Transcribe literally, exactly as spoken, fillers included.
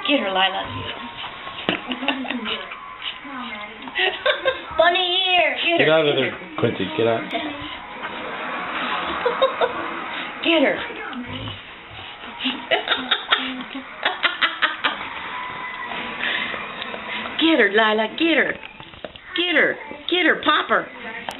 Get her, Lila. Bunny here. Get, Get her. out of there, Quincy. Get out. Get her. Get her, Lila. Get her. Get her. Get her. Pop her.